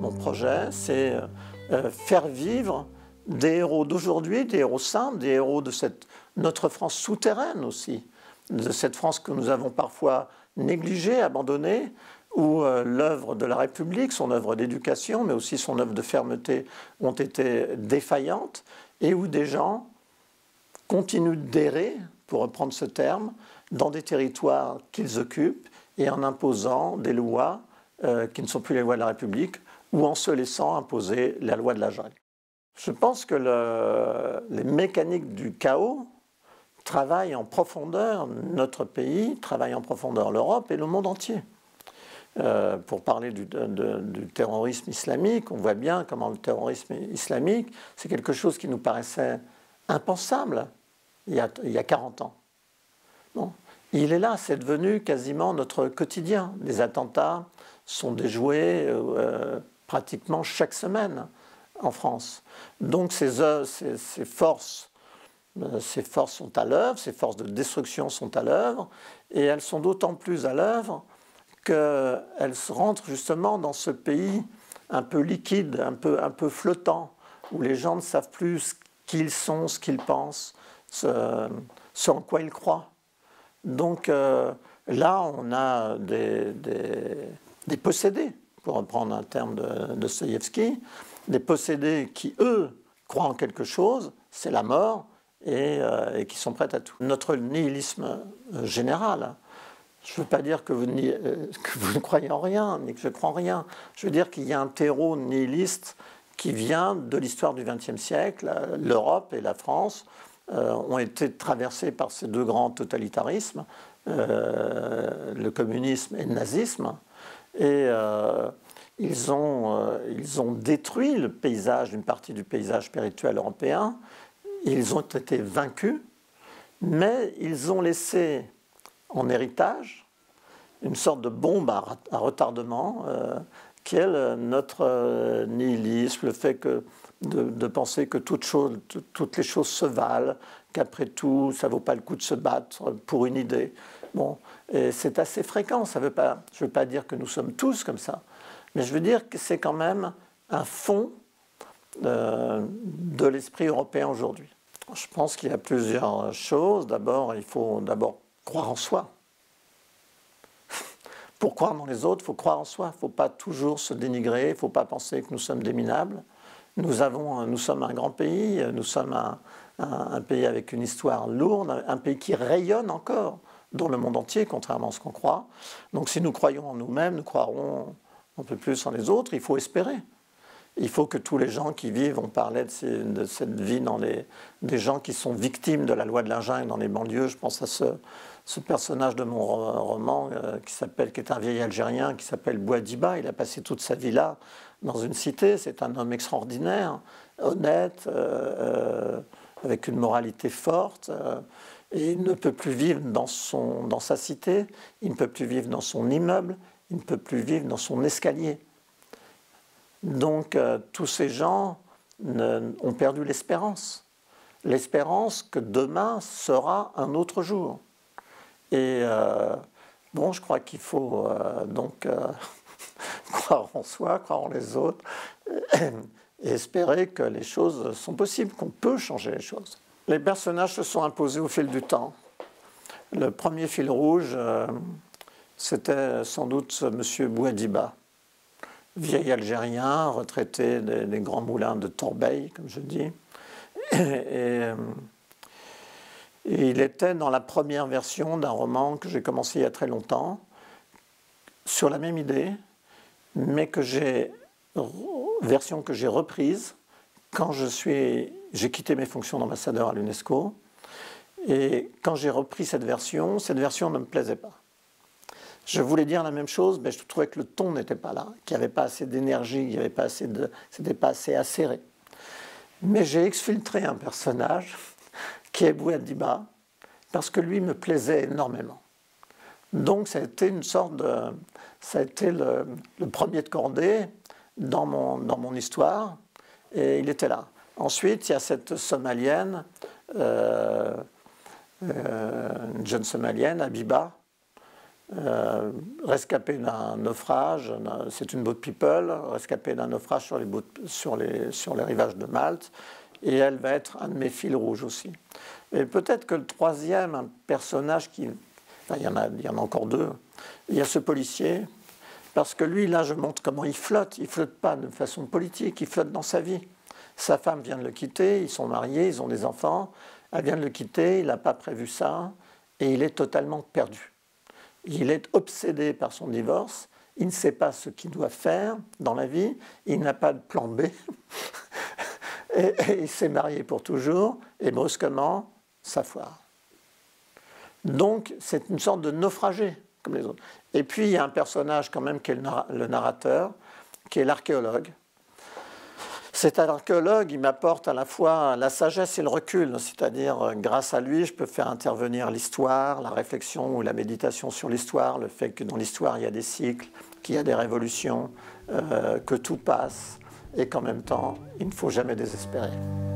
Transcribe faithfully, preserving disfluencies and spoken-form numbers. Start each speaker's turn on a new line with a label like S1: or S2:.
S1: mon projet, c'est euh, faire vivre des héros d'aujourd'hui, des héros simples, des héros de cette, notre France souterraine aussi, de cette France que nous avons parfois négligée, abandonnée, où euh, l'œuvre de la République, son œuvre d'éducation, mais aussi son œuvre de fermeté ont été défaillantes, et où des gens continuent d'errer, pour reprendre ce terme, dans des territoires qu'ils occupent, et en imposant des lois euh, qui ne sont plus les lois de la République, ou en se laissant imposer la loi de la jungle. Je pense que le, les mécaniques du chaos travaillent en profondeur notre pays, travaillent en profondeur l'Europe et le monde entier. Euh, pour parler du, de, de, du terrorisme islamique, on voit bien comment le terrorisme islamique, c'est quelque chose qui nous paraissait impensable il y a, il y a quarante ans. Bon. Il est là, c'est devenu quasiment notre quotidien. Les attentats sont déjoués euh, pratiquement chaque semaine en France. Donc ces, ces, ces, forces, euh, ces forces sont à l'œuvre, ces forces de destruction sont à l'œuvre, et elles sont d'autant plus à l'œuvre qu'elles rentrent justement dans ce pays un peu liquide, un peu, un peu flottant, où les gens ne savent plus ce qu'ils sont, ce qu'ils pensent, ce, ce en quoi ils croient. Donc euh, là, on a des, des, des possédés, pour reprendre un terme de Dostoïevski, des possédés qui, eux, croient en quelque chose, c'est la mort, et, euh, et qui sont prêts à tout. Notre nihilisme général, je ne veux pas dire que vous, euh, que vous ne croyez en rien, ni que je crois en rien. Je veux dire qu'il y a un terreau nihiliste qui vient de l'histoire du vingtième siècle. L'Europe et la France euh, ont été traversées par ces deux grands totalitarismes, euh, le communisme et le nazisme. Et euh, ils, ont, euh, ils ont détruit le paysage, une partie du paysage spirituel européen. Ils ont été vaincus, mais ils ont laissé en héritage une sorte de bombe à, à retardement euh, qui est notre euh, nihilisme, le fait que, de, de penser que toute chose, tout, toutes les choses se valent, qu'après tout, ça ne vaut pas le coup de se battre pour une idée. Bon, et c'est assez fréquent, ça veut pas, je ne veux pas dire que nous sommes tous comme ça, mais je veux dire que c'est quand même un fond euh, de l'esprit européen aujourd'hui. Je pense qu'il y a plusieurs choses. D'abord, il faut d'abord croire en soi. Pour croire dans les autres, il faut croire en soi. Il ne faut pas toujours se dénigrer, il ne faut pas penser que nous sommes des minables. Nous, avons, nous sommes un grand pays, nous sommes un, un, un pays avec une histoire lourde, un pays qui rayonne encore dans le monde entier, contrairement à ce qu'on croit. Donc si nous croyons en nous-mêmes, nous croirons un peu plus en les autres, il faut espérer. Il faut que tous les gens qui vivent, on parlait de, ces, de cette vie dans les, des gens qui sont victimes de la loi de la jungle dans les banlieues. Je pense à ce, ce personnage de mon roman euh, qui s'appelle, qui est un vieil Algérien, qui s'appelle Bouadiba. Il a passé toute sa vie là, dans une cité. C'est un homme extraordinaire, honnête, euh, euh, avec une moralité forte. Euh, et il ne peut plus vivre dans, son, dans sa cité, il ne peut plus vivre dans son immeuble, il ne peut plus vivre dans son escalier. Donc, euh, tous ces gens ne, ont perdu l'espérance. L'espérance que demain sera un autre jour. Et euh, bon, je crois qu'il faut euh, donc euh, croire en soi, croire en les autres, et espérer que les choses sont possibles, qu'on peut changer les choses. Les personnages se sont imposés au fil du temps. Le premier fil rouge, euh, c'était sans doute ce monsieur Bouadiba. Vieil Algérien, retraité des, des grands moulins de Torbeil, comme je dis. Et, et, et il était dans la première version d'un roman que j'ai commencé il y a très longtemps, sur la même idée, mais que j'ai, version que j'ai reprise quand je suis, j'ai quitté mes fonctions d'ambassadeur à l'UNESCO. Et quand j'ai repris cette version, cette version ne me plaisait pas. Je voulais dire la même chose, mais je trouvais que le ton n'était pas là, qu'il n'y avait pas assez d'énergie, qu'il n'y avait pas assez de, c'était pas assez acéré. Mais j'ai exfiltré un personnage qui est Bouadiba, parce que lui me plaisait énormément. Donc ça a été une sorte de, ça a été le, le premier de cordée dans mon, dans mon histoire, et il était là. Ensuite, il y a cette Somalienne, euh, euh, une jeune Somalienne, Habiba, euh, rescapée d'un naufrage, c'est une boat people, rescapée d'un naufrage sur les, boat, sur, les, sur les rivages de Malte, et elle va être un de mes fils rouges aussi. Et peut-être que le troisième, un personnage qui... Enfin, il y en a, il y en a encore deux. Il y a ce policier, parce que lui, là, je montre comment il flotte. Il ne flotte pas de façon politique, il flotte dans sa vie. Sa femme vient de le quitter, ils sont mariés, ils ont des enfants. Elle vient de le quitter, il n'a pas prévu ça, et il est totalement perdu. Il est obsédé par son divorce, il ne sait pas ce qu'il doit faire dans la vie, il n'a pas de plan B, et, et il s'est marié pour toujours, et brusquement, ça foire. Donc, c'est une sorte de naufragé, comme les autres. Et puis, il y a un personnage quand même qui est le narrateur, qui est l'archéologue. Cet archéologue, il m'apporte à la fois la sagesse et le recul, c'est-à-dire grâce à lui, je peux faire intervenir l'histoire, la réflexion ou la méditation sur l'histoire, le fait que dans l'histoire, il y a des cycles, qu'il y a des révolutions, euh, que tout passe et qu'en même temps, il ne faut jamais désespérer.